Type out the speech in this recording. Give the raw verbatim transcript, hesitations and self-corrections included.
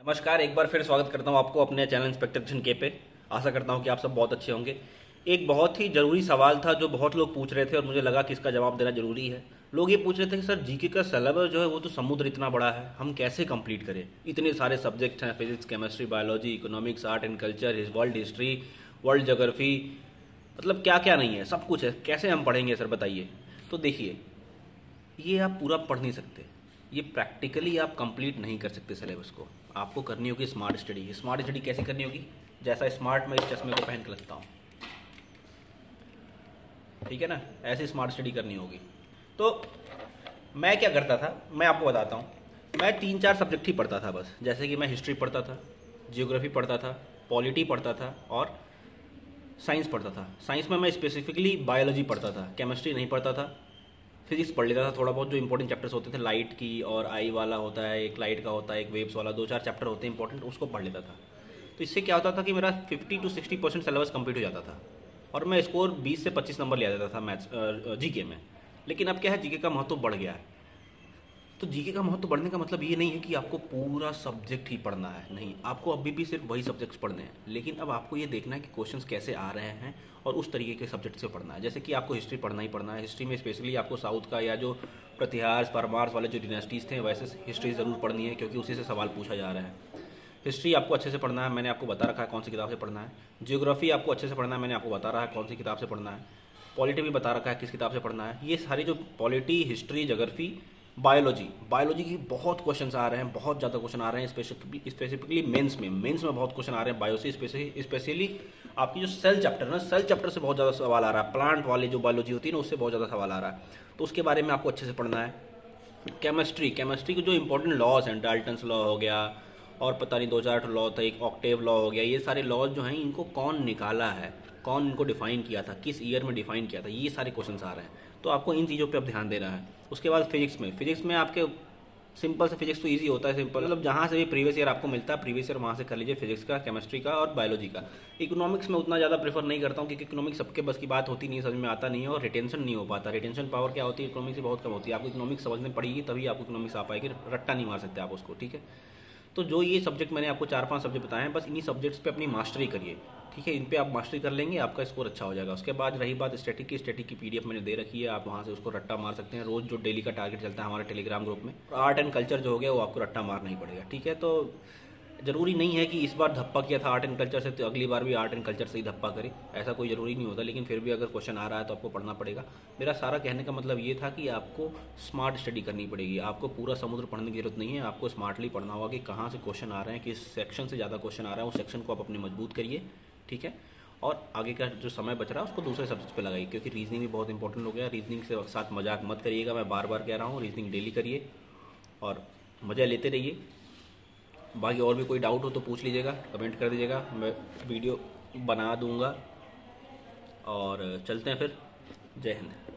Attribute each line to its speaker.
Speaker 1: नमस्कार, एक बार फिर स्वागत करता हूं आपको अपने चैनल इंस्पेक्टर किशन के पे। आशा करता हूं कि आप सब बहुत अच्छे होंगे। एक बहुत ही ज़रूरी सवाल था जो बहुत लोग पूछ रहे थे और मुझे लगा कि इसका जवाब देना ज़रूरी है। लोग ये पूछ रहे थे कि सर जीके का सिलेबस जो है वो तो समुद्र इतना बड़ा है, हम कैसे कंप्लीट करें? इतने सारे सब्जेक्ट्स हैं, physics, chemistry, biology, economics, art and culture, world history, world geography, मतलब क्या क्या नहीं है, सब कुछ है। कैसे हम पढ़ेंगे सर, बताइए। तो देखिए, ये आप पूरा पढ़ नहीं सकते, ये प्रैक्टिकली आप कंप्लीट नहीं कर सकते सिलेबस को। आपको करनी होगी स्मार्ट स्टडी। स्मार्ट स्टडी कैसे करनी होगी? जैसा स्मार्ट मैं इस चश्मे को पहन के लगता हूँ, ठीक है ना, ऐसी स्मार्ट स्टडी करनी होगी। तो मैं क्या करता था, मैं आपको बताता हूँ। मैं तीन चार सब्जेक्ट ही पढ़ता था बस। जैसे कि मैं हिस्ट्री पढ़ता था, जियोग्राफी पढ़ता था, पॉलिटी पढ़ता था और साइंस पढ़ता था। साइंस में मैं स्पेसिफिकली बायोलॉजी पढ़ता था, केमिस्ट्री नहीं पढ़ता था। फिजिक्स पढ़ लेता था थोड़ा बहुत, जो इंपॉर्टेंट चैप्टर्स होते थे, लाइट की और आई वाला होता है, एक लाइट का होता है, एक वेव्स वाला, दो चार चैप्टर होते हैं इंपॉर्टेंट, उसको पढ़ लेता था। तो इससे क्या होता था कि मेरा fifty to sixty percent syllabus complete हो जाता था और मैं स्कोर बीस से पच्चीस नंबर ले आता था मैथ्स जीके में। लेकिन अब क्या है, जीके का महत्व बढ़ गया है। तो जीके का महत्व बढ़ने का मतलब ये नहीं है कि आपको पूरा सब्जेक्ट ही पढ़ना है, नहीं, आपको अभी भी सिर्फ वही सब्जेक्ट्स पढ़ने हैं। लेकिन अब आपको ये देखना है कि क्वेश्चंस कैसे आ रहे हैं और उस तरीके के सब्जेक्ट से पढ़ना है। जैसे कि आपको हिस्ट्री पढ़ना ही पढ़ना है। हिस्ट्री में स्पेशली आपको साउथ का या जो प्रतिहार परमार्स वाले जो डिनेस्टीज़ थे वैसे हिस्ट्री ज़रूर पढ़नी है, क्योंकि उसी से सवाल पूछा जा रहा है। हिस्ट्री आपको अच्छे से पढ़ना है, मैंने आपको बता रखा है कौन सी किताब से पढ़ना है। जियोग्राफी आपको अच्छे से पढ़ना है, मैंने आपको बता रहा है कौन सी किताब से पढ़ना है। पॉलिटी भी बता रखा है किस किताब से पढ़ना है। ये सारी जो polity, history, geography, biology biology की बहुत क्वेश्चंस आ रहे हैं, बहुत ज़्यादा क्वेश्चन आ रहे हैं। स्पेसिफिकली स्पेसिफिकली मेंस में मेंस में बहुत क्वेश्चन आ रहे हैं बायो से। स्पेशली आपकी जो सेल चैप्टर ना, सेल चैप्टर से बहुत ज़्यादा सवाल आ रहा है। प्लांट वाली जो बायोलॉजी होती है ना, उससे बहुत ज़्यादा सवाल आ रहा है। तो उसके बारे में आपको अच्छे से पढ़ना है। केमिस्ट्री केमिस्ट्री के जो इंपॉर्टेंट लॉज हैं, डाल्टन्स लॉ हो गया और पता नहीं दो चार लॉ था, एक ऑक्टेव लॉ हो गया, ये सारे लॉज जो हैं इनको कौन निकाला है, कौन इनको डिफाइन किया था, किस ईयर में डिफाइन किया था, ये सारे क्वेश्चंस आ रहे हैं। तो आपको इन चीज़ों पे अब ध्यान देना है। उसके बाद फिजिक्स में फिजिक्स में आपके सिंपल से, फिजिक्स तो इजी होता है, सिंपल मतलब जहाँ से भी प्रीवियस ईयर आपको मिलता है प्रीवियस ईयर वहाँ से कर लीजिए, फिजिक्स का, केमिस्ट्री का और बायोलॉजी का। इकोनॉमिक्स में उतना ज़्यादा प्रेफर नहीं करता हूँ, क्योंकि इकोनॉमिक्स सबके बस की बात होती नहीं, समझ में आता नहीं है और रिटेंशन नहीं हो पाता। रिटेंशन पावर क्या होती है इकोनॉमिक्स से बहुत कम होती है। आपको इकोनॉमिक्स समझने पड़ेगी तभी आपको इकोनॉमिक्स आ पाएगी, रट्टा नहीं मार सकते आप उसको, ठीक है। तो जो ये सब्जेक्ट मैंने आपको चार पांच सब्जेक्ट बताए हैं, बस इन्हीं सब्जेक्ट्स पे अपनी मास्टरी करिए, ठीक है। इन पे आप मास्टरी कर लेंगे, आपका स्कोर अच्छा हो जाएगा। उसके बाद रही बात स्टैटिक की, स्टैटिक की पीडीएफ मैंने दे रखी है, आप वहाँ से उसको रट्टा मार सकते हैं। रोज जो डेली का टारगेट चलता है हमारे टेलीग्राम ग्रुप में। आर्ट एंड कल्चर जो हो गया वो आपको रट्टा मारना ही पड़ेगा, ठीक है। तो जरूरी नहीं है कि इस बार धप्पा किया था आर्ट एंड कल्चर से तो अगली बार भी आर्ट एंड कल्चर से ही धप्पा करें, ऐसा कोई ज़रूरी नहीं होता। लेकिन फिर भी अगर क्वेश्चन आ रहा है तो आपको पढ़ना पड़ेगा। मेरा सारा कहने का मतलब ये था कि आपको स्मार्ट स्टडी करनी पड़ेगी। आपको पूरा समुद्र पढ़ने की जरूरत नहीं है, आपको स्मार्टली पढ़ना होगा कि कहाँ से क्वेश्चन आ रहे हैं, किस सेक्शन से ज़्यादा क्वेश्चन आ रहा है, उस सेक्शन को आप अपने मजबूत करिए, ठीक है। और आगे का जो समय बच रहा है उसको दूसरे सब्जेक्ट पे लगाइए, क्योंकि रीजनिंग भी बहुत इंपॉर्टेंट हो गया। रीजनिंग से साथ मजाक मत करिएगा, मैं बार बार कह रहा हूँ। रीजनिंग डेली करिए और मज़ा लेते रहिए। बाकी और भी कोई डाउट हो तो पूछ लीजिएगा, कमेंट कर दीजिएगा, मैं वीडियो बना दूंगा। और चलते हैं फिर। जय हिंद।